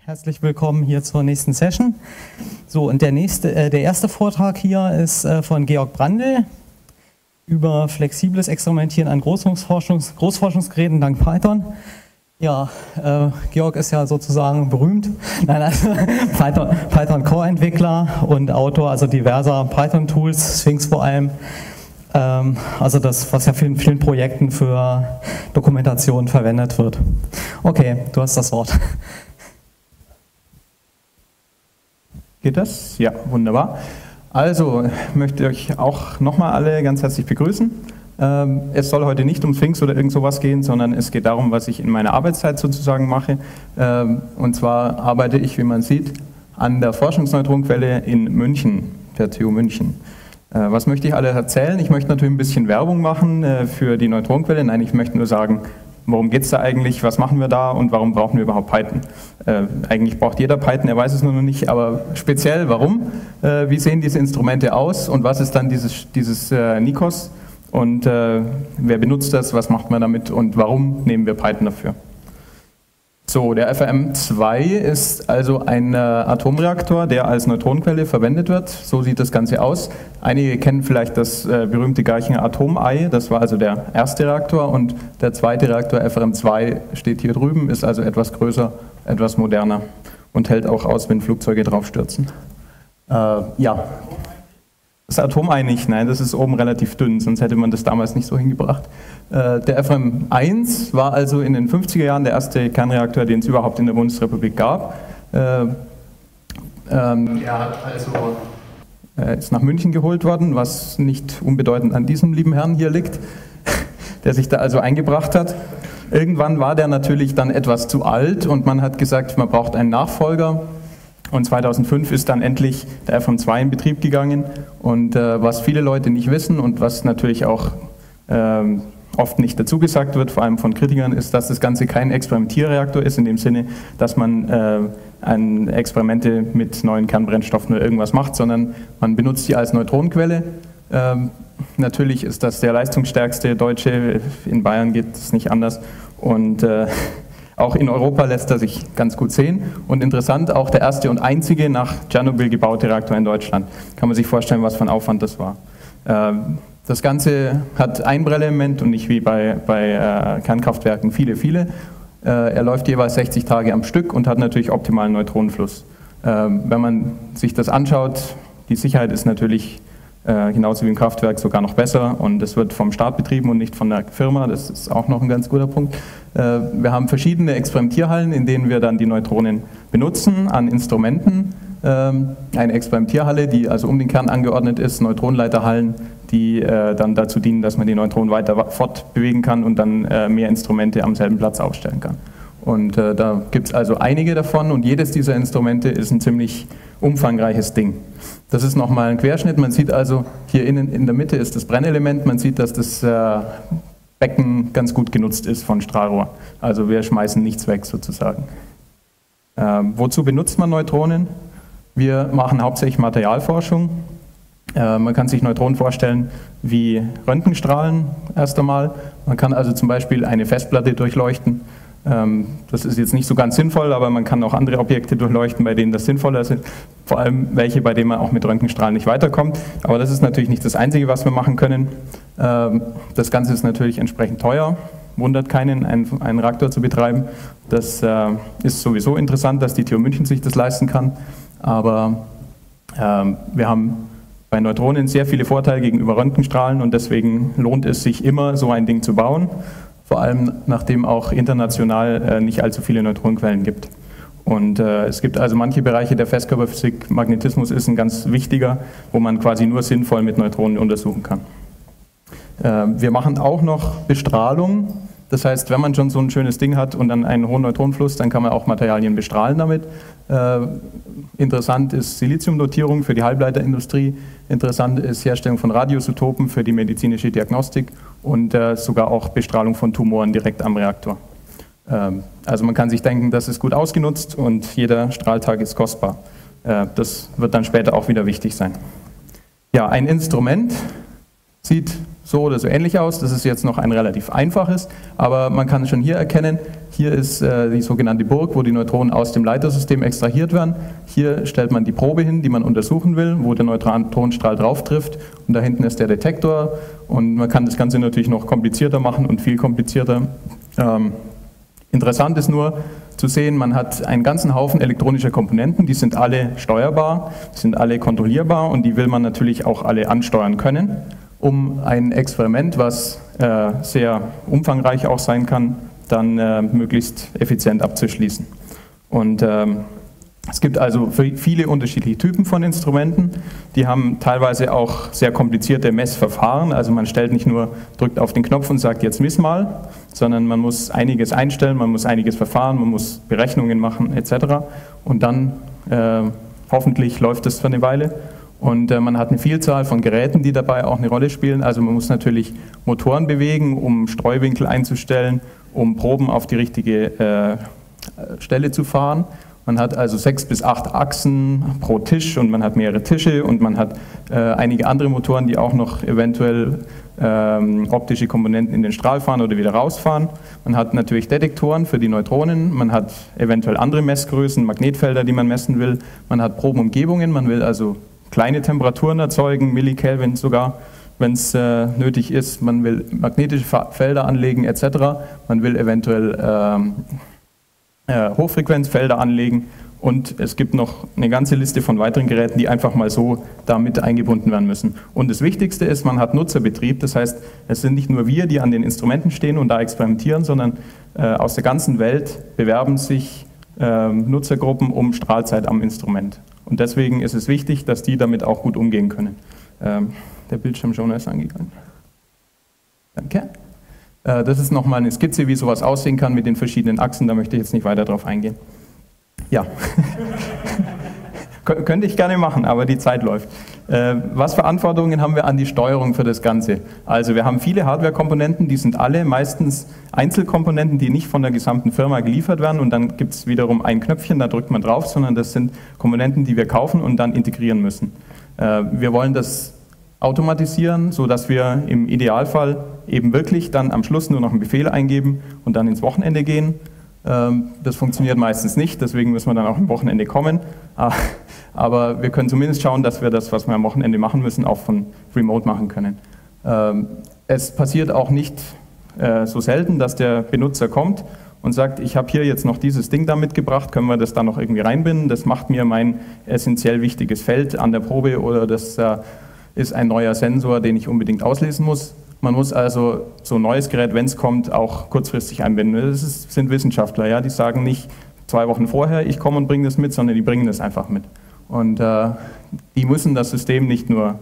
Herzlich willkommen hier zur nächsten Session. So, und der erste Vortrag hier ist von Georg Brandl über flexibles Experimentieren an Großforschungsgeräten dank Python. Ja, Georg ist ja sozusagen berühmt. Nein, also Python Core-Entwickler und Autor also diverser Python-Tools, Sphinx vor allem. Also das, was ja in vielen Projekten für Dokumentation verwendet wird. Okay, du hast das Wort. Geht das? Ja, wunderbar. Also, ich möchte euch auch nochmal alle ganz herzlich begrüßen. Es soll heute nicht um Sphinx oder irgend sowas gehen, sondern es geht darum, was ich in meiner Arbeitszeit sozusagen mache. Und zwar arbeite ich, wie man sieht, an der Forschungsneutronenquelle in München, der TU München. Was möchte ich alles erzählen? Ich möchte natürlich ein bisschen Werbung machen für die Neutronenquelle. Nein, ich möchte nur sagen, worum geht es da eigentlich, was machen wir da und warum brauchen wir überhaupt Python? Eigentlich braucht jeder Python, er weiß es nur noch nicht, aber speziell warum? Wie sehen diese Instrumente aus und was ist dann dieses Nikos? Und wer benutzt das, was macht man damit und warum nehmen wir Python dafür? So, der FRM2 ist also ein Atomreaktor, der als Neutronenquelle verwendet wird. So sieht das Ganze aus. Einige kennen vielleicht das berühmte Garchinger Atom-Ei, das war also der erste Reaktor und der zweite Reaktor FRM2 steht hier drüben, ist also etwas größer, etwas moderner und hält auch aus, wenn Flugzeuge draufstürzen. Ja. Das Atom-Ei nicht, nein, das ist oben relativ dünn, sonst hätte man das damals nicht so hingebracht. Der FRM1 war also in den 50er Jahren der erste Kernreaktor, den es überhaupt in der Bundesrepublik gab. Ist nach München geholt worden, was nicht unbedeutend an diesem lieben Herrn hier liegt, der sich da also eingebracht hat. Irgendwann war der natürlich dann etwas zu alt und man hat gesagt, man braucht einen Nachfolger. Und 2005 ist dann endlich der FRM2 in Betrieb gegangen und was viele Leute nicht wissen und was natürlich auch oft nicht dazu gesagt wird, vor allem von Kritikern, ist, dass das Ganze kein Experimentierreaktor ist, in dem Sinne, dass man Experimente mit neuen Kernbrennstoffen oder irgendwas macht, sondern man benutzt sie als Neutronenquelle. Natürlich ist das der leistungsstärkste Deutsche, in Bayern geht es nicht anders und auch in Europa lässt er sich ganz gut sehen und interessant, auch der erste und einzige nach Tschernobyl gebaute Reaktor in Deutschland. Kann man sich vorstellen, was für ein Aufwand das war. Das Ganze hat ein Brennelement und nicht wie bei Kernkraftwerken viele. Er läuft jeweils 60 Tage am Stück und hat natürlich optimalen Neutronenfluss. Wenn man sich das anschaut, die Sicherheit ist natürlich genauso wie im Kraftwerk sogar noch besser und es wird vom Staat betrieben und nicht von der Firma, das ist auch noch ein ganz guter Punkt. Wir haben verschiedene Experimentierhallen, in denen wir dann die Neutronen benutzen an Instrumenten. Eine Experimentierhalle, die also um den Kern angeordnet ist, Neutronenleiterhallen, die dann dazu dienen, dass man die Neutronen weiter fortbewegen kann und dann mehr Instrumente am selben Platz aufstellen kann. Und da gibt es also einige davon und jedes dieser Instrumente ist ein ziemlich umfangreiches Ding. Das ist nochmal ein Querschnitt, man sieht also, hier innen in der Mitte ist das Brennelement, man sieht, dass das Becken ganz gut genutzt ist von Strahlrohr. Also wir schmeißen nichts weg sozusagen. Wozu benutzt man Neutronen? Wir machen hauptsächlich Materialforschung. Man kann sich Neutronen vorstellen wie Röntgenstrahlen erst einmal. Man kann also zum Beispiel eine Festplatte durchleuchten. Das ist jetzt nicht so ganz sinnvoll, aber man kann auch andere Objekte durchleuchten, bei denen das sinnvoller ist. Vor allem welche, bei denen man auch mit Röntgenstrahlen nicht weiterkommt. Aber das ist natürlich nicht das Einzige, was wir machen können. Das Ganze ist natürlich entsprechend teuer. Wundert keinen, einen Reaktor zu betreiben. Das ist sowieso interessant, dass die TU München sich das leisten kann. Aber wir haben bei Neutronen sehr viele Vorteile gegenüber Röntgenstrahlen und deswegen lohnt es sich immer, so ein Ding zu bauen. Vor allem, nachdem auch international nicht allzu viele Neutronenquellen gibt. Und es gibt also manche Bereiche der Festkörperphysik, Magnetismus ist ein ganz wichtiger, wo man quasi nur sinnvoll mit Neutronen untersuchen kann. Wir machen auch noch Bestrahlung. Das heißt, wenn man schon so ein schönes Ding hat und dann einen hohen Neutronenfluss, dann kann man auch Materialien bestrahlen damit. Interessant ist Siliziumdotierung für die Halbleiterindustrie. Interessant ist Herstellung von Radioisotopen für die medizinische Diagnostik und sogar auch Bestrahlung von Tumoren direkt am Reaktor. Also man kann sich denken, das ist gut ausgenutzt und jeder Strahltag ist kostbar. Das wird dann später auch wieder wichtig sein. Ja, ein Instrument sieht so oder so ähnlich aus. Das ist jetzt noch ein relativ einfaches, aber man kann schon hier erkennen, hier ist die sogenannte Burg, wo die Neutronen aus dem Leitersystem extrahiert werden. Hier stellt man die Probe hin, die man untersuchen will, wo der Neutronenstrahl drauf trifft, und da hinten ist der Detektor, und man kann das Ganze natürlich noch komplizierter machen und viel komplizierter. Interessant ist nur zu sehen, man hat einen ganzen Haufen elektronischer Komponenten, die sind alle steuerbar, sind alle kontrollierbar, und die will man natürlich auch alle ansteuern können, um ein Experiment, was sehr umfangreich auch sein kann, dann möglichst effizient abzuschließen. Und es gibt also viele unterschiedliche Typen von Instrumenten, die haben teilweise auch sehr komplizierte Messverfahren, also man stellt nicht nur, drückt auf den Knopf und sagt, jetzt miss mal, sondern man muss einiges einstellen, man muss einiges verfahren, man muss Berechnungen machen etc. Und dann hoffentlich läuft es für eine Weile. Und man hat eine Vielzahl von Geräten, die dabei auch eine Rolle spielen. Also man muss natürlich Motoren bewegen, um Streuwinkel einzustellen, um Proben auf die richtige Stelle zu fahren. Man hat also 6 bis 8 Achsen pro Tisch, und man hat mehrere Tische, und man hat einige andere Motoren, die auch noch eventuell optische Komponenten in den Strahl fahren oder wieder rausfahren. Man hat natürlich Detektoren für die Neutronen, man hat eventuell andere Messgrößen, Magnetfelder, die man messen will. Man hat Probenumgebungen, man will also kleine Temperaturen erzeugen, Millikelvin sogar, wenn es nötig ist. Man will magnetische Felder anlegen etc. Man will eventuell Hochfrequenzfelder anlegen, und es gibt noch eine ganze Liste von weiteren Geräten, die einfach mal so damit eingebunden werden müssen. Und das Wichtigste ist, man hat Nutzerbetrieb, das heißt, es sind nicht nur wir, die an den Instrumenten stehen und da experimentieren, sondern aus der ganzen Welt bewerben sich Nutzergruppen um Strahlzeit am Instrument. Und deswegen ist es wichtig, dass die damit auch gut umgehen können. Der Bildschirmschoner ist angegangen. Danke. Das ist nochmal eine Skizze, wie sowas aussehen kann mit den verschiedenen Achsen, da möchte ich jetzt nicht weiter drauf eingehen. Ja, könnte ich gerne machen, aber die Zeit läuft. Was für Anforderungen haben wir an die Steuerung für das Ganze? Also wir haben viele Hardware-Komponenten, die sind alle meistens Einzelkomponenten, die nicht von der gesamten Firma geliefert werden, und dann gibt es wiederum ein Knöpfchen, da drückt man drauf, sondern das sind Komponenten, die wir kaufen und dann integrieren müssen. Wir wollen das automatisieren, sodass wir im Idealfall eben wirklich dann am Schluss nur noch einen Befehl eingeben und dann ins Wochenende gehen. Das funktioniert meistens nicht, deswegen müssen wir dann auch am Wochenende kommen. Aber wir können zumindest schauen, dass wir das, was wir am Wochenende machen müssen, auch von Remote machen können. Es passiert auch nicht so selten, dass der Benutzer kommt und sagt, ich habe hier jetzt noch dieses Ding da mitgebracht, können wir das da noch irgendwie reinbinden? Das macht mir mein essentiell wichtiges Feld an der Probe, oder das ist ein neuer Sensor, den ich unbedingt auslesen muss. Man muss also so ein neues Gerät, wenn es kommt, auch kurzfristig einbinden. Das sind Wissenschaftler, ja, die sagen nicht 2 Wochen vorher, ich komme und bringe das mit, sondern die bringen das einfach mit. Und die müssen das System nicht nur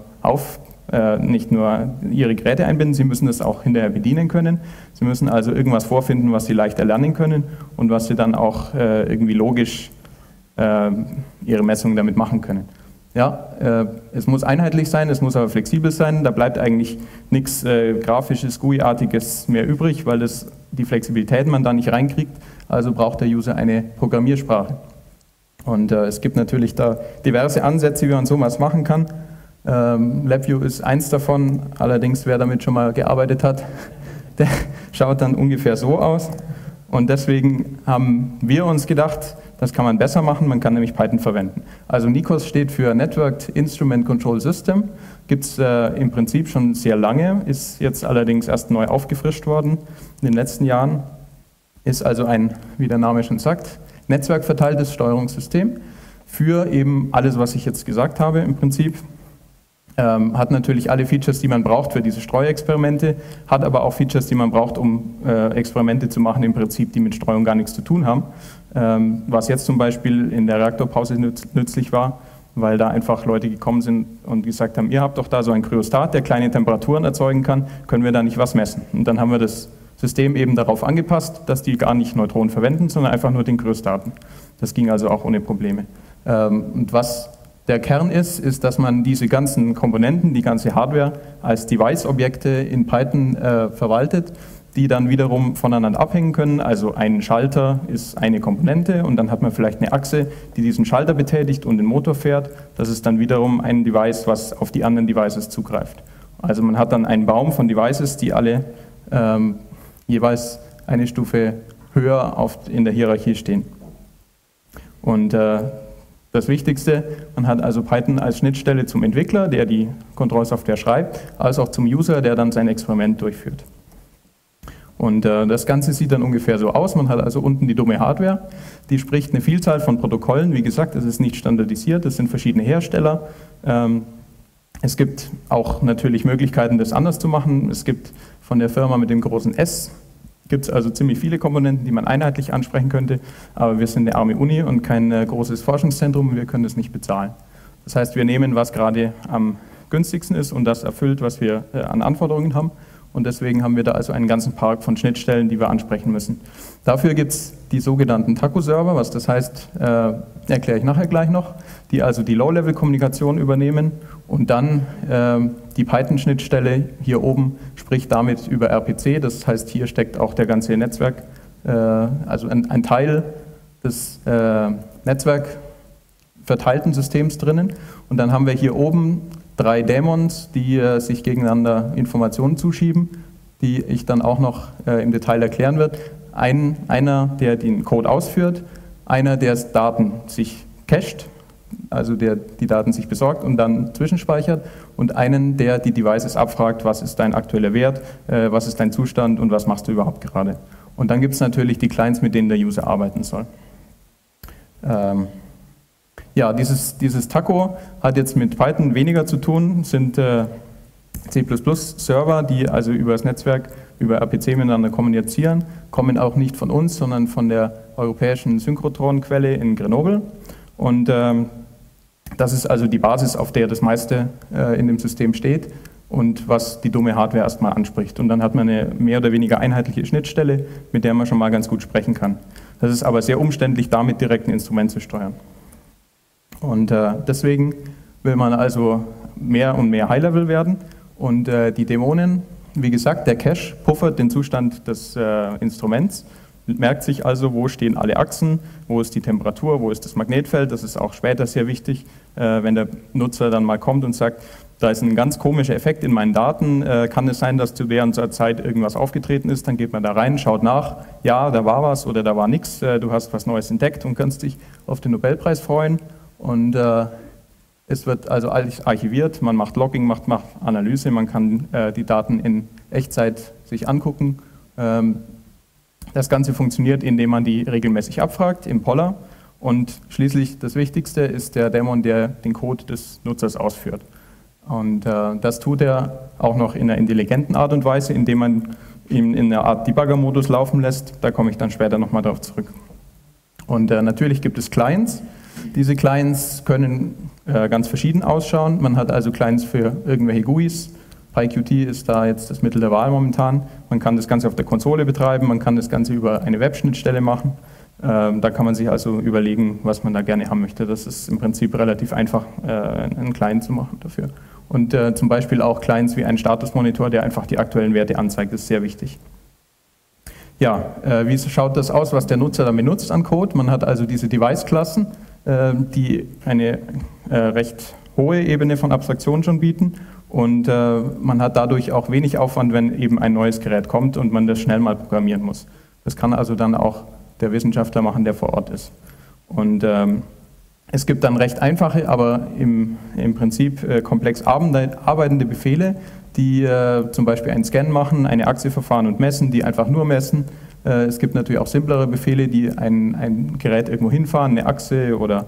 ihre Geräte einbinden, sie müssen das auch hinterher bedienen können. Sie müssen also irgendwas vorfinden, was sie leicht erlernen können und was sie dann auch irgendwie logisch ihre Messungen damit machen können. Ja, es muss einheitlich sein, es muss aber flexibel sein, da bleibt eigentlich nichts grafisches, GUI-artiges mehr übrig, weil die Flexibilität man da nicht reinkriegt, also braucht der User eine Programmiersprache. Und es gibt natürlich da diverse Ansätze, wie man sowas machen kann. LabVIEW ist eins davon, allerdings wer damit schon mal gearbeitet hat, der schaut dann ungefähr so aus. Und deswegen haben wir uns gedacht, das kann man besser machen, man kann nämlich Python verwenden. Also NICOS steht für Networked Instrument Control System, gibt es im Prinzip schon sehr lange, ist jetzt allerdings erst neu aufgefrischt worden in den letzten Jahren. Ist also ein, wie der Name schon sagt, netzwerkverteiltes Steuerungssystem für eben alles, was ich jetzt gesagt habe im Prinzip. Hat natürlich alle Features, die man braucht für diese Streuexperimente, hat aber auch Features, die man braucht, um Experimente zu machen, im Prinzip, die mit Streuung gar nichts zu tun haben. Was jetzt zum Beispiel in der Reaktorpause nützlich war, weil da einfach Leute gekommen sind und gesagt haben, ihr habt doch da so ein Kryostat, der kleine Temperaturen erzeugen kann, können wir da nicht was messen? Und dann haben wir das System eben darauf angepasst, dass die gar nicht Neutronen verwenden, sondern einfach nur den Kryostaten. Das ging also auch ohne Probleme. Und was der Kern ist, dass man diese ganzen Komponenten, die ganze Hardware als Device-Objekte in Python verwaltet, die dann wiederum voneinander abhängen können. Also ein Schalter ist eine Komponente und dann hat man vielleicht eine Achse, die diesen Schalter betätigt und den Motor fährt. Das ist dann wiederum ein Device, was auf die anderen Devices zugreift. Also man hat dann einen Baum von Devices, die alle jeweils eine Stufe höher in der Hierarchie stehen. Und das Wichtigste, man hat also Python als Schnittstelle zum Entwickler, der die Kontrollsoftware schreibt, als auch zum User, der dann sein Experiment durchführt. Und das Ganze sieht dann ungefähr so aus. Man hat also unten die dumme Hardware, die spricht eine Vielzahl von Protokollen. Wie gesagt, es ist nicht standardisiert, es sind verschiedene Hersteller. Es gibt auch natürlich Möglichkeiten, das anders zu machen. Es gibt von der Firma mit dem großen S, gibt es also ziemlich viele Komponenten, die man einheitlich ansprechen könnte, aber wir sind eine arme Uni und kein großes Forschungszentrum und wir können das nicht bezahlen. Das heißt, wir nehmen, was gerade am günstigsten ist und das erfüllt, was wir an Anforderungen haben. Und deswegen haben wir da also einen ganzen Park von Schnittstellen, die wir ansprechen müssen. Dafür gibt es die sogenannten Taco-Server, was das heißt, erkläre ich nachher gleich noch, die also die Low-Level-Kommunikation übernehmen und dann die Python-Schnittstelle hier oben spricht damit über RPC, das heißt, hier steckt auch der ganze Netzwerk, also ein Teil des netzwerkverteilten Systems drinnen und dann haben wir hier oben 3 Daemons, die sich gegeneinander Informationen zuschieben, die ich dann auch noch im Detail erklären werde. Einer, der den Code ausführt, einer, der Daten sich cached, also der die Daten sich besorgt und dann zwischenspeichert und einen, der die Devices abfragt, was ist dein aktueller Wert, was ist dein Zustand und was machst du überhaupt gerade. Und dann gibt es natürlich die Clients, mit denen der User arbeiten soll. Ja, dieses Taco hat jetzt mit Python weniger zu tun, sind C++-Server, die also über das Netzwerk, über RPC miteinander kommunizieren, kommen auch nicht von uns, sondern von der europäischen Synchrotron-Quelle in Grenoble. Und das ist also die Basis, auf der das meiste in dem System steht und was die dumme Hardware erstmal anspricht. Und dann hat man eine mehr oder weniger einheitliche Schnittstelle, mit der man schon mal ganz gut sprechen kann. Das ist aber sehr umständlich, damit direkt ein Instrument zu steuern. Und deswegen will man also mehr und mehr High-Level werden und die Dämonen, wie gesagt, der Cache puffert den Zustand des Instruments, merkt sich also, wo stehen alle Achsen, wo ist die Temperatur, wo ist das Magnetfeld, das ist auch später sehr wichtig, wenn der Nutzer dann mal kommt und sagt, da ist ein ganz komischer Effekt in meinen Daten, kann es sein, dass zu der und der Zeit irgendwas aufgetreten ist, dann geht man da rein, schaut nach, ja, da war was oder da war nichts, du hast was Neues entdeckt und kannst dich auf den Nobelpreis freuen. Und es wird also alles archiviert, man macht Logging, macht Analyse, man kann die Daten in Echtzeit sich angucken. Das Ganze funktioniert, indem man die regelmäßig abfragt im Poller und schließlich das Wichtigste ist der Daemon, der den Code des Nutzers ausführt. Und das tut er auch noch in einer intelligenten Art und Weise, indem man ihn in einer Art Debugger-Modus laufen lässt. Da komme ich dann später nochmal darauf zurück. Und natürlich gibt es Clients. Diese Clients können ganz verschieden ausschauen. Man hat also Clients für irgendwelche GUIs. PyQt ist da jetzt das Mittel der Wahl momentan. Man kann das Ganze auf der Konsole betreiben, man kann das Ganze über eine Webschnittstelle machen. Da kann man sich also überlegen, was man da gerne haben möchte. Das ist im Prinzip relativ einfach, einen Client zu machen dafür. Und zum Beispiel auch Clients wie ein Statusmonitor, der einfach die aktuellen Werte anzeigt, ist sehr wichtig. Ja, wie schaut das aus, was der Nutzer dann benutzt an Code? Man hat also diese Device-Klassen, die eine recht hohe Ebene von Abstraktion schon bieten und man hat dadurch auch wenig Aufwand, wenn eben ein neues Gerät kommt und man das schnell mal programmieren muss. Das kann also dann auch der Wissenschaftler machen, der vor Ort ist. Und es gibt dann recht einfache, aber im Prinzip komplex arbeitende Befehle, die zum Beispiel einen Scan machen, eine Achse verfahren und messen, die einfach nur messen. Es gibt natürlich auch simplere Befehle, die ein Gerät irgendwo hinfahren, eine Achse oder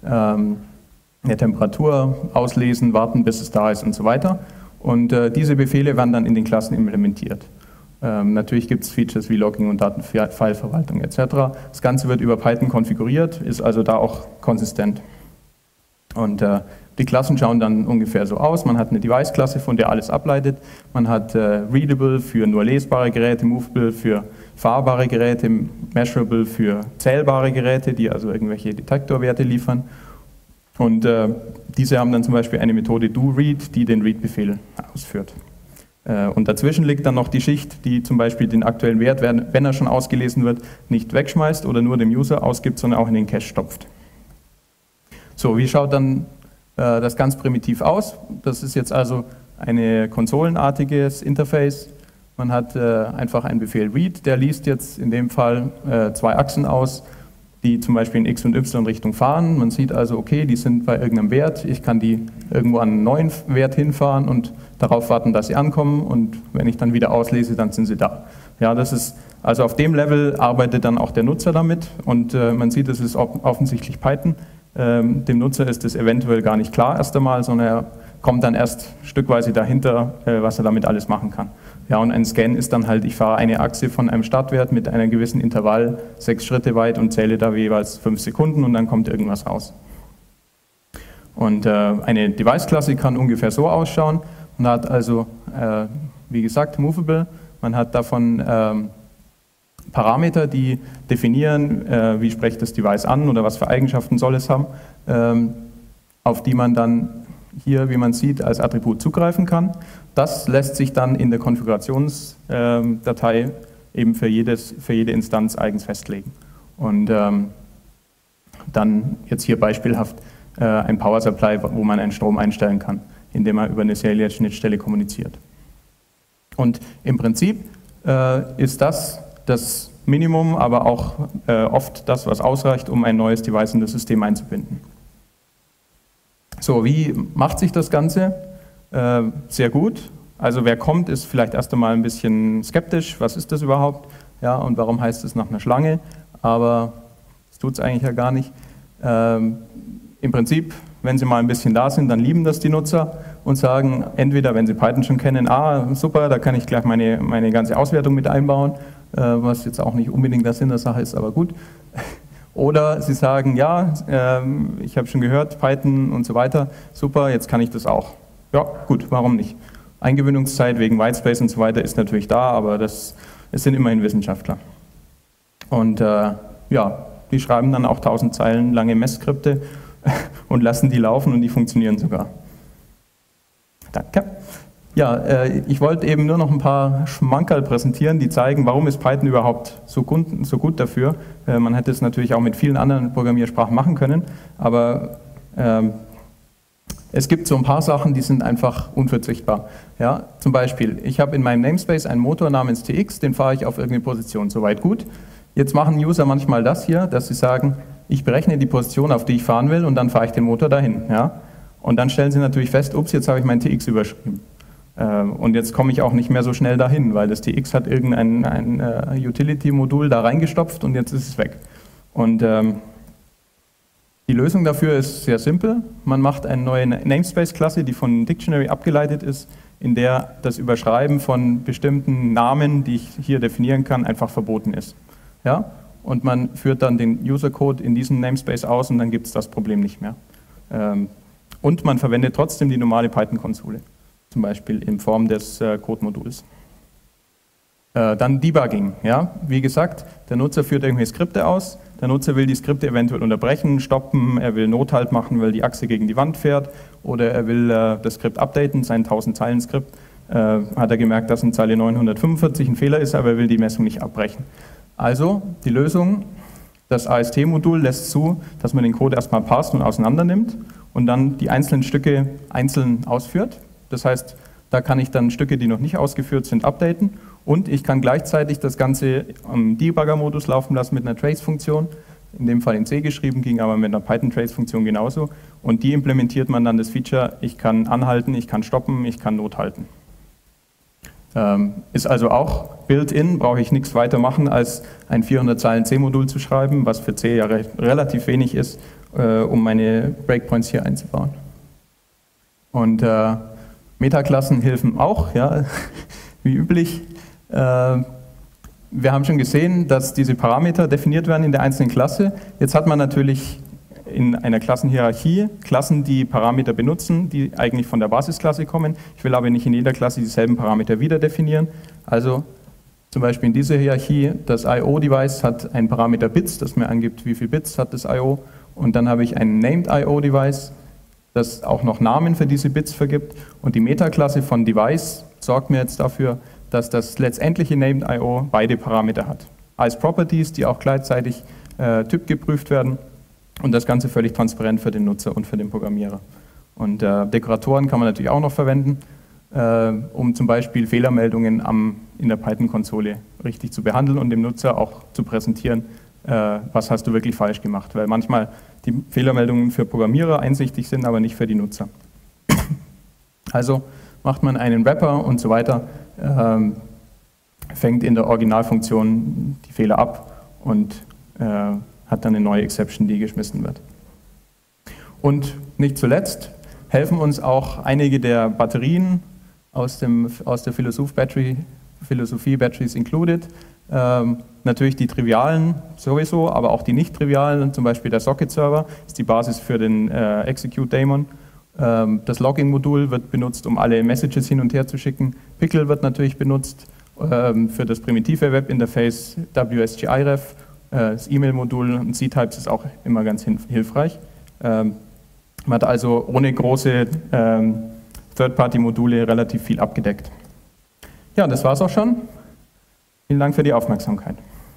eine Temperatur auslesen, warten, bis es da ist und so weiter. Und diese Befehle werden dann in den Klassen implementiert. Natürlich gibt es Features wie Logging und Datenfileverwaltung etc. Das Ganze wird über Python konfiguriert, ist also da auch konsistent. Und die Klassen schauen dann ungefähr so aus. Man hat eine Device-Klasse, von der alles ableitet. Man hat Readable für nur lesbare Geräte, Movable für fahrbare Geräte, Measurable für zählbare Geräte, die also irgendwelche Detektorwerte liefern. Und diese haben dann zum Beispiel eine Methode doRead, die den Read-Befehl ausführt. Und dazwischen liegt dann noch die Schicht, die zum Beispiel den aktuellen Wert, wenn er schon ausgelesen wird, nicht wegschmeißt oder nur dem User ausgibt, sondern auch in den Cache stopft. So, wie schaut dann das ganz primitiv aus? Das ist jetzt also ein konsolenartiges Interface. Man hat einfach einen Befehl read, der liest jetzt in dem Fall 2 Achsen aus, die zum Beispiel in X- und Y-Richtung fahren. Man sieht also, okay, die sind bei irgendeinem Wert, ich kann die irgendwo an einen neuen Wert hinfahren und darauf warten, dass sie ankommen, und wenn ich dann wieder auslese, dann sind sie da. Ja, das ist, also auf dem Level arbeitet dann auch der Nutzer damit, und man sieht, es ist offensichtlich Python. Dem Nutzer ist das eventuell gar nicht klar erst einmal, sondern er kommt dann erst stückweise dahinter, was er damit alles machen kann. Ja, und ein Scan ist dann halt, ich fahre eine Achse von einem Startwert mit einem gewissen Intervall 6 Schritte weit und zähle da jeweils 5 Sekunden und dann kommt irgendwas raus. Und eine Device-Klasse kann ungefähr so ausschauen. Man hat also, wie gesagt, Movable. Man hat davon Parameter, die definieren, wie spricht das Device an oder was für Eigenschaften soll es haben, auf die man dann hier, wie man sieht, als Attribut zugreifen kann. Das lässt sich dann in der Konfigurationsdatei eben für jede Instanz eigens festlegen. Und dann jetzt hier beispielhaft ein Power Supply, wo man einen Strom einstellen kann, indem man über eine Serial-Schnittstelle kommuniziert. Und im Prinzip ist das Minimum, aber auch oft das, was ausreicht, um ein neues Device in das System einzubinden. So, wie macht sich das Ganze? Sehr gut. Also wer kommt, ist vielleicht erst einmal ein bisschen skeptisch. Was ist das überhaupt? Ja, und warum heißt es nach einer Schlange? Aber das tut es eigentlich ja gar nicht. Im Prinzip, wenn Sie mal ein bisschen da sind, dann lieben das die Nutzer und sagen, entweder, wenn Sie Python schon kennen, super, da kann ich gleich meine ganze Auswertung mit einbauen, was jetzt auch nicht unbedingt der Sinn der Sache ist, aber gut. Oder Sie sagen, ja, ich habe schon gehört, Python und so weiter, super, jetzt kann ich das auch. Ja, gut, warum nicht? Eingewöhnungszeit wegen Whitespace und so weiter ist natürlich da, aber es sind immerhin Wissenschaftler. Und ja, die schreiben dann auch 1000 Zeilen lange Messskripte und lassen die laufen und die funktionieren sogar. Danke. Ja, ich wollte eben nur noch ein paar Schmankerl präsentieren, die zeigen, warum ist Python überhaupt so gut dafür. Man hätte es natürlich auch mit vielen anderen Programmiersprachen machen können, aber es gibt so ein paar Sachen, die sind einfach unverzichtbar. Ja, zum Beispiel, ich habe in meinem Namespace einen Motor namens TX, den fahre ich auf irgendeine Position, soweit gut. Jetzt machen User manchmal das hier, dass sie sagen, ich berechne die Position, auf die ich fahren will, und dann fahre ich den Motor dahin. Ja? Und dann stellen sie natürlich fest, ups, jetzt habe ich mein TX überschrieben. Und jetzt komme ich auch nicht mehr so schnell dahin, weil das TX hat irgendein Utility-Modul da reingestopft und jetzt ist es weg. Und die Lösung dafür ist sehr simpel. Man macht eine neue Namespace-Klasse, die von Dictionary abgeleitet ist, in der das Überschreiben von bestimmten Namen, die ich hier definieren kann, einfach verboten ist. Ja? Und man führt dann den User-Code in diesem Namespace aus und dann gibt es das Problem nicht mehr. Und man verwendet trotzdem die normale Python-Konsole, zum Beispiel in Form des Code-Moduls. Dann Debugging. Ja? Wie gesagt, der Nutzer führt irgendwelche Skripte aus, der Nutzer will die Skripte eventuell unterbrechen, stoppen, er will Nothalt machen, weil die Achse gegen die Wand fährt, oder er will das Skript updaten, sein 1000-Zeilen-Skript, hat er gemerkt, dass in Zeile 945 ein Fehler ist, aber er will die Messung nicht abbrechen. Also die Lösung, das AST-Modul lässt zu, dass man den Code erstmal parst und auseinander nimmt und dann die einzelnen Stücke einzeln ausführt. Das heißt, da kann ich dann Stücke, die noch nicht ausgeführt sind, updaten, und ich kann gleichzeitig das Ganze im Debugger-Modus laufen lassen mit einer Trace-Funktion, in dem Fall in C geschrieben, ging aber mit einer Python-Trace-Funktion genauso, und die implementiert man dann das Feature, ich kann anhalten, ich kann stoppen, ich kann Nothalten. Ist also auch built-in, brauche ich nichts weiter machen, als ein 400 Zeilen C-Modul zu schreiben, was für C ja relativ wenig ist, um meine Breakpoints hier einzubauen. Und Metaklassen helfen auch, ja, wie üblich. Wir haben schon gesehen, dass diese Parameter definiert werden in der einzelnen Klasse. Jetzt hat man natürlich in einer Klassenhierarchie Klassen, die Parameter benutzen, die eigentlich von der Basisklasse kommen. Ich will aber nicht in jeder Klasse dieselben Parameter wieder definieren. Also zum Beispiel in dieser Hierarchie, das IO-Device hat einen Parameter Bits, das mir angibt, wie viel Bits hat das IO. Und dann habe ich ein Named IO-Device, das auch noch Namen für diese Bits vergibt. Und die Metaklasse von Device sorgt mir jetzt dafür, dass das letztendliche Named IO beide Parameter hat. Als Properties, die auch gleichzeitig typgeprüft werden. Und das Ganze völlig transparent für den Nutzer und für den Programmierer. Und Dekoratoren kann man natürlich auch noch verwenden. um zum Beispiel Fehlermeldungen in der Python-Konsole richtig zu behandeln und dem Nutzer auch zu präsentieren, was hast du wirklich falsch gemacht, weil manchmal die Fehlermeldungen für Programmierer einsichtig sind, aber nicht für die Nutzer. Also macht man einen Wrapper und so weiter, fängt in der Originalfunktion die Fehler ab und hat dann eine neue Exception, die geschmissen wird. Und nicht zuletzt helfen uns auch einige der Batterien aus der Philosophie Batteries Included. Natürlich die trivialen sowieso, aber auch die nicht trivialen, zum Beispiel der Socket-Server ist die Basis für den Execute-Daemon. Das Login-Modul wird benutzt, um alle Messages hin und her zu schicken. Pickle wird natürlich benutzt für das primitive Web-Interface WSGI-Ref. Das E-Mail-Modul und C-Types ist auch immer ganz hilfreich. Man hat also ohne große Third-Party-Module relativ viel abgedeckt. Ja, das war's auch schon. Vielen Dank für die Aufmerksamkeit.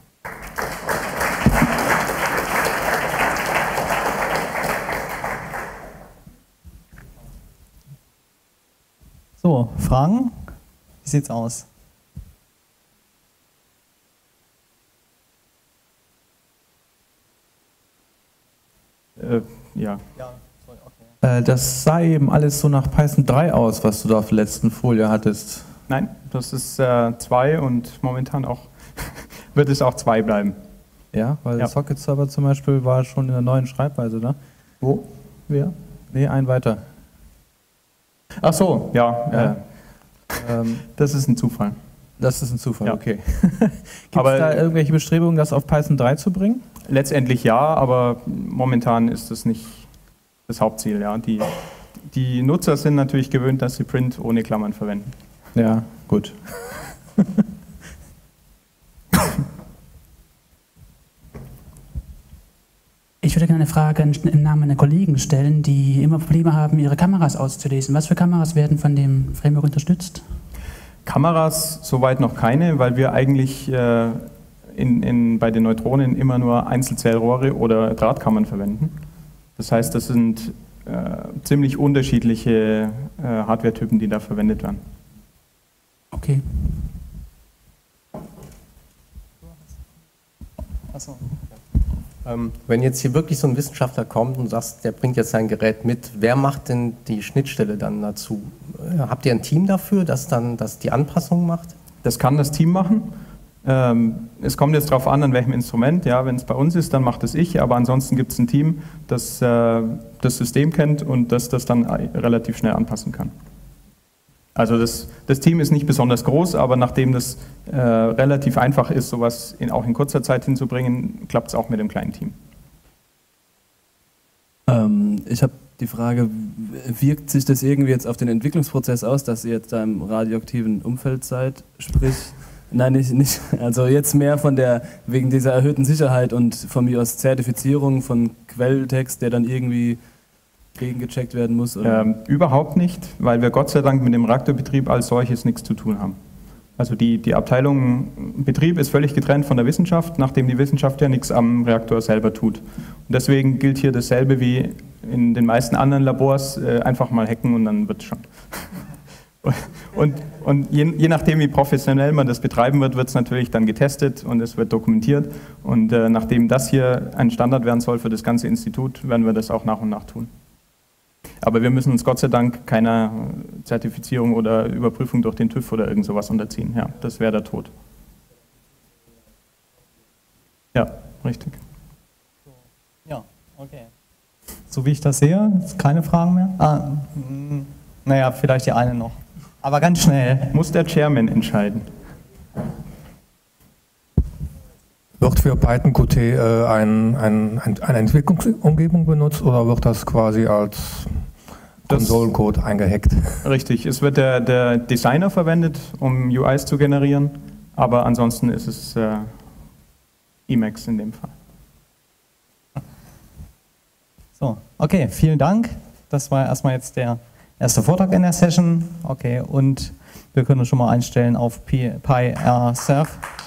So, Fragen? Wie sieht's aus? Ja. Das sah eben alles so nach Python 3 aus, was du da auf der letzten Folie hattest. Nein, das ist 2 und momentan auch wird es auch 2 bleiben. Ja, weil der Socket-Server zum Beispiel war schon in der neuen Schreibweise, ne? Wo? Wer? Nee, ein weiter. Ach so, ja. Das ist ein Zufall. Das ist ein Zufall, ja. Okay. Gibt es da irgendwelche Bestrebungen, das auf Python 3 zu bringen? Letztendlich ja, aber momentan ist das nicht das Hauptziel. Ja. Die Nutzer sind natürlich gewöhnt, dass sie Print ohne Klammern verwenden. Ja, gut. Ich würde gerne eine Frage im Namen meiner Kollegen stellen, die immer Probleme haben, ihre Kameras auszulesen. Was für Kameras werden von dem Framework unterstützt? Kameras soweit noch keine, weil wir eigentlich bei den Neutronen immer nur Einzelzellrohre oder Drahtkammern verwenden. Das heißt, das sind ziemlich unterschiedliche Hardware-Typen, die da verwendet werden. Okay. Achso. Wenn jetzt hier wirklich so ein Wissenschaftler kommt und sagt, der bringt jetzt sein Gerät mit, wer macht denn die Schnittstelle dann dazu? Habt ihr ein Team dafür, das die Anpassungen macht? Das kann das Team machen. Es kommt jetzt darauf an welchem Instrument. Ja, wenn es bei uns ist, dann macht es ich, aber ansonsten gibt es ein Team, das das System kennt und das dann relativ schnell anpassen kann. Also das Team ist nicht besonders groß, aber nachdem das relativ einfach ist, sowas auch in kurzer Zeit hinzubringen, klappt es auch mit dem kleinen Team. Ich habe die Frage, wirkt sich das irgendwie jetzt auf den Entwicklungsprozess aus, dass ihr jetzt da im radioaktiven Umfeld seid? Sprich, nein, nicht. Also jetzt mehr wegen dieser erhöhten Sicherheit und von mir aus Zertifizierung von Quelltext, der dann irgendwie gegengecheckt werden muss? Oder? Überhaupt nicht, weil wir Gott sei Dank mit dem Reaktorbetrieb als solches nichts zu tun haben. Also die Abteilung Betrieb ist völlig getrennt von der Wissenschaft, nachdem die Wissenschaft ja nichts am Reaktor selber tut. Und deswegen gilt hier dasselbe wie in den meisten anderen Labors, einfach mal hacken und dann wird es schon. Und je nachdem, wie professionell man das betreiben wird, wird es natürlich dann getestet und es wird dokumentiert. Und nachdem das hier ein Standard werden soll für das ganze Institut, werden wir das auch nach und nach tun. Aber wir müssen uns Gott sei Dank keiner Zertifizierung oder Überprüfung durch den TÜV oder irgend sowas unterziehen. Ja, das wäre der Tod. Ja, richtig. Ja, okay. So wie ich das sehe, keine Fragen mehr? Naja, vielleicht die eine noch. Aber ganz schnell. Muss der Chairman entscheiden. Wird für Python Qt eine Entwicklungsumgebung benutzt oder wird das quasi als Konsolencode eingehackt? Richtig, es wird der Designer verwendet, um UIs zu generieren, aber ansonsten ist es Emacs in dem Fall. So, okay, vielen Dank. Das war erstmal jetzt der erste Vortrag in der Session. Okay, und wir können uns schon mal einstellen auf PyRServe.